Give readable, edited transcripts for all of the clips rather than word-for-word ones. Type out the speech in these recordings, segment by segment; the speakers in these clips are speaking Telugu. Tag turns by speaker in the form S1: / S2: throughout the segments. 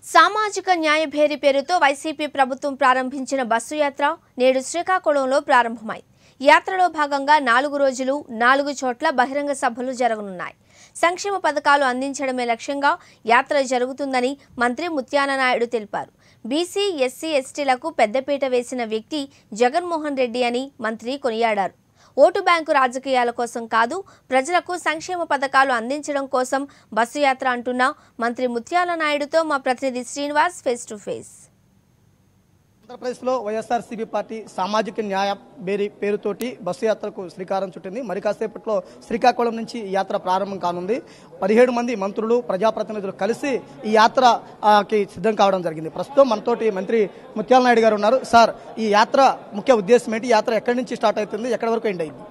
S1: సామాజిక న్యాయ భేరి పేరుతో వైసీపీ ప్రభుత్వం ప్రారంభించిన బస్సు యాత్ర నేడు శ్రీకాకుళంలో ప్రారంభమైంది. యాత్రలో భాగంగా 4 రోజులు 4 చోట్ల బహిరంగ సభలు జరగనున్నాయి. సంక్షేమ పథకాలు అందించడమే లక్ష్యంగా యాత్ర జరుగుతుందని మంత్రి ముత్యాల నాయుడు తెలిపారు. బీసీ, ఎస్సీ, ఎస్టీలకు పెద్దపీట వేసిన వ్యక్తి జగన్మోహన్ రెడ్డి అని మంత్రి కొనియాడారు. ఓటు బ్యాంకు రాజకీయాల కోసం కాదు, ప్రజలకు సంక్షేమ పథకాలు అందించడం కోసం బస్సు యాత్ర అంటున్న మంత్రి ముత్యాల నాయుడుతో మా ప్రతినిధి శ్రీనివాస్ ఫేస్ టు ఫేస్.
S2: ఆంధ్రప్రదేశ్లో వైఎస్ఆర్సీపీ పార్టీ సామాజిక న్యాయ బేరీ పేరుతోటి బస్సు యాత్రకు శ్రీకారం చుట్టింది. మరి కాసేపట్లో శ్రీకాకుళం నుంచి ఈ యాత్ర ప్రారంభం కానుంది. 17 మంది మంత్రులు, ప్రజాప్రతినిధులు కలిసి ఈ యాత్రకి సిద్ధం కావడం జరిగింది. ప్రస్తుతం మనతోటి మంత్రి ముత్యాల నాయుడు గారు ఉన్నారు. సార్, ఈ యాత్ర ముఖ్య ఉద్దేశం ఏంటి? యాత్ర ఎక్కడి నుంచి స్టార్ట్ అవుతుంది, ఎక్కడి వరకు ఎండ్ అయింది?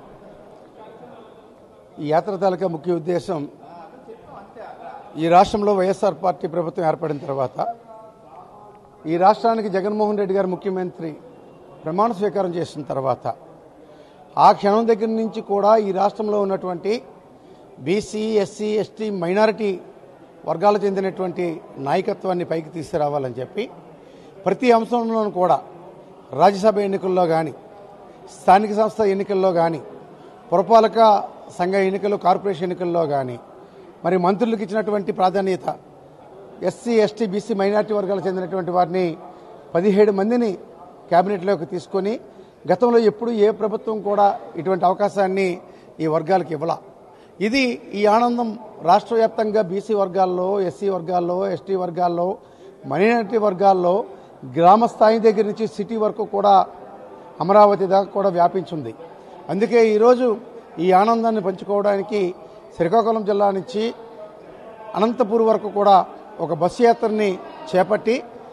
S3: ఈ యాత్ర తాలూకా ముఖ్య ఉద్దేశం, ఈ రాష్ట్రంలో వైఎస్ఆర్ పార్టీ ప్రభుత్వం ఏర్పడిన తర్వాత ఈ రాష్ట్రానికి జగన్మోహన్ రెడ్డి గారు ముఖ్యమంత్రి ప్రమాణ స్వీకారం చేసిన తర్వాత ఆ క్షణం దగ్గర నుంచి కూడా ఈ రాష్ట్రంలో ఉన్నటువంటి బీసీ, ఎస్సీ, ఎస్టీ, మైనారిటీ వర్గాలకు చెందినటువంటి నాయకత్వాన్ని పైకి తీసుకురావాలని చెప్పి ప్రతి అంశంలోనూ కూడా రాజ్యసభ ఎన్నికల్లో కానీ, స్థానిక సంస్థ ఎన్నికల్లో కానీ, పురపాలక సంఘ ఎన్నికలు, కార్పొరేషన్ ఎన్నికల్లో కానీ మరి మంత్రులకు ఇచ్చినటువంటి ప్రాధాన్యత, ఎస్సీ, ఎస్టీ, బీసీ, మైనారిటీ వర్గాలకు చెందినటువంటి వారిని 17 మందిని కేబినెట్లోకి తీసుకొని గతంలో ఎప్పుడు ఏ ప్రభుత్వం కూడా ఇటువంటి అవకాశాన్ని ఈ వర్గాలకు ఇవ్వాల. ఇది ఈ ఆనందం రాష్ట్ర వ్యాప్తంగా బీసీ వర్గాల్లో, ఎస్సీ వర్గాల్లో, ఎస్టీ వర్గాల్లో, మైనారిటీ వర్గాల్లో గ్రామ స్థాయి దగ్గర నుంచి సిటీ వరకు కూడా అమరావతి దాకా కూడా వ్యాపించింది. అందుకే ఈరోజు ఈ ఆనందాన్ని పంచుకోవడానికి శ్రీకాకుళం జిల్లా నుంచి అనంతపూర్ వరకు కూడా ఒక బస్సు యాత్రని చేపట్టి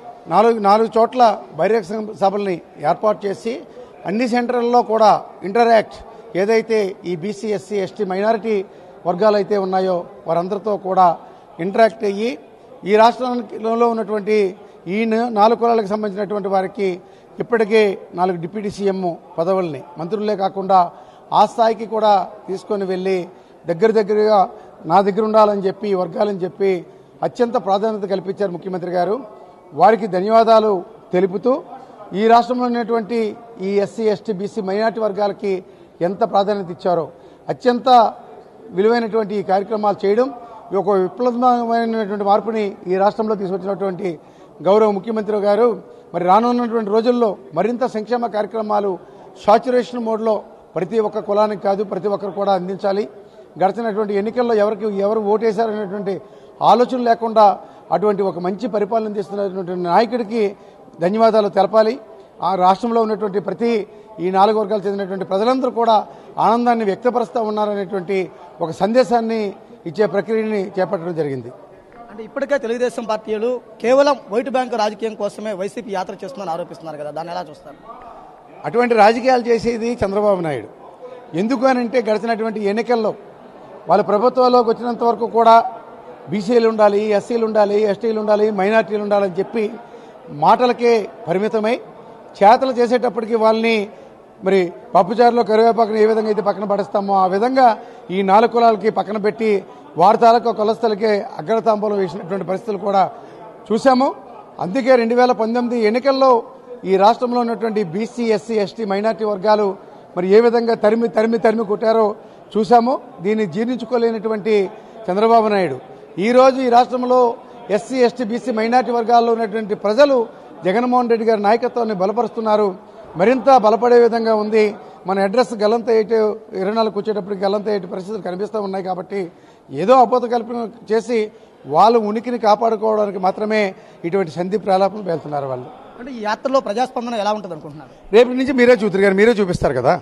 S3: 4 చోట్ల బహిరంగ సభల్ని ఏర్పాటు చేసి అన్ని సెంటర్లలో కూడా ఇంటరాక్ట్, ఏదైతే ఈ బీసీ, ఎస్సీ, ఎస్టీ, మైనారిటీ వర్గాలు అయితే ఉన్నాయో వారందరితో కూడా ఇంటరాక్ట్ అయ్యి ఈ రాష్ట్రంలో ఉన్నటువంటి ఈ 4 కులాలకు సంబంధించినటువంటి వారికి ఇప్పటికే 4 డిప్యూటీ సీఎం పదవుల్ని మంత్రులే కాకుండా ఆ స్థాయికి కూడా తీసుకొని వెళ్ళి దగ్గరగా నా దగ్గర ఉండాలని చెప్పి ఈ వర్గాలని చెప్పి అత్యంత ప్రాధాన్యత కల్పించారు ముఖ్యమంత్రి గారు. వారికి ధన్యవాదాలు తెలుపుతూ ఈ రాష్ట్రంలో ఉన్నటువంటి ఈ ఎస్సీ, ఎస్టీ, బీసీ, మైనారిటీ వర్గాలకి ఎంత ప్రాధాన్యత ఇచ్చారో, అత్యంత విలువైనటువంటి ఈ కార్యక్రమాలు చేయడం ఒక విప్లవమైనటువంటి మార్పుని ఈ రాష్ట్రంలో తీసుకొచ్చినటువంటి గౌరవ ముఖ్యమంత్రి గారు మరి రానున్నటువంటి రోజుల్లో మరింత సంక్షేమ కార్యక్రమాలు సాచురేషన్ మోడ్లో ప్రతి ఒక్క కులానికి కాదు, ప్రతి ఒక్కరు కూడా అందించాలి. గడిచినటువంటి ఎన్నికల్లో ఎవరు ఓటేశారనేటువంటి ఆలోచన లేకుండా అటువంటి ఒక మంచి పరిపాలన చేస్తున్నటువంటి నాయకుడికి ధన్యవాదాలు తెలపాలి. ఆ రాష్ట్రంలో ఉన్నటువంటి ప్రతి ఈ 4 వర్గాలు చెందినటువంటి ప్రజలందరూ కూడా ఆనందాన్ని వ్యక్తపరుస్తూ ఉన్నారనేటువంటి ఒక సందేశాన్ని ఇచ్చే ప్రక్రియని చేపట్టడం జరిగింది.
S2: అంటే ఇప్పటికే తెలుగుదేశం పార్టీలు కేవలం ఓటు బ్యాంకు రాజకీయం కోసమే వైసీపీ యాత్ర చేస్తుందని ఆరోపిస్తున్నారు కదా, దాన్ని ఎలా చూస్తారు?
S3: అటువంటి రాజకీయాలు చేసేది చంద్రబాబు నాయుడు. ఎందుకు అనంటే గడిచినటువంటి ఎన్నికల్లో వాళ్ళ ప్రభుత్వంలోకి వచ్చినంత వరకు కూడా బీసీలు ఉండాలి, ఎస్సీలు ఉండాలి, ఎస్టీలు ఉండాలి, మైనార్టీలు ఉండాలని చెప్పి మాటలకే పరిమితమై చేతలు చేసేటప్పటికి వాళ్ళని మరి పప్పుచారులో కరివేపాకుని ఏ విధంగా అయితే పక్కన పడేస్తామో ఆ విధంగా ఈ 4 కులాలకి పక్కన పెట్టి వారి తాలూకా కులస్తులకే అగ్రతాంబూలం వేసినటువంటి పరిస్థితులు కూడా చూశాము. అందుకే 2019 ఎన్నికల్లో ఈ రాష్ట్రంలో ఉన్నటువంటి బీసీ, ఎస్సీ, ఎస్టీ, మైనార్టీ వర్గాలు మరి ఏ విధంగా తరిమి కొట్టారో చూశాము. దీన్ని జీర్ణించుకోలేనటువంటి చంద్రబాబు నాయుడు ఈరోజు ఈ రాష్ట్రంలో ఎస్సీ, ఎస్టీ, బీసీ, మైనార్టీ వర్గాల్లో ఉన్నటువంటి ప్రజలు జగన్మోహన్ రెడ్డి గారి నాయకత్వాన్ని బలపరుస్తున్నారు. మరింత బలపడే విధంగా ఉంది. మన అడ్రస్ గల్లంత ఏటి 24 వచ్చేటప్పటికి గల్లంత ఏటి పరిస్థితులు కనిపిస్తూ ఉన్నాయి. కాబట్టి ఏదో అపోత కల్పన చేసి వాళ్ళ ఉనికిని కాపాడుకోవడానికి మాత్రమే ఇటువంటి సంధి ప్రలాపనలు వెళ్తున్నారు వాళ్ళు.
S2: అంటే ఈ యాత్రలో ప్రజాస్పందన ఎలా ఉంటుంది అనుకుంటున్నారు?
S3: రేపటి నుంచి మీరే చూపిస్తారు కదా.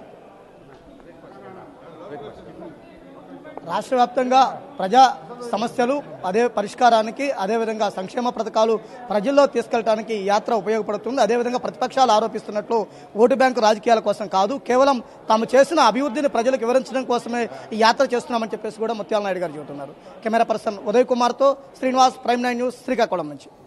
S2: రాష్ట్ర వ్యాప్తంగా ప్రజా సమస్యలు అదే పరిష్కారానికి, అదేవిధంగా సంక్షేమ పథకాలు ప్రజల్లో తీసుకెళ్లడానికి ఈ యాత్ర ఉపయోగపడుతుంది. అదేవిధంగా ప్రతిపక్షాలు ఆరోపిస్తున్నట్లు ఓటు బ్యాంకు రాజకీయాల కోసం కాదు, కేవలం తాము చేసిన అభివృద్ధిని ప్రజలకు వివరించడం కోసమే ఈ యాత్ర చేస్తున్నామని చెప్పేసి కూడా ముత్యాల నాయుడు గారు చెబుతున్నారు. కెమెరా పర్సన్ ఉదయ్ కుమార్తో శ్రీనివాస్, ప్రైమ్ 9 న్యూస్, శ్రీకాకుళం నుంచి.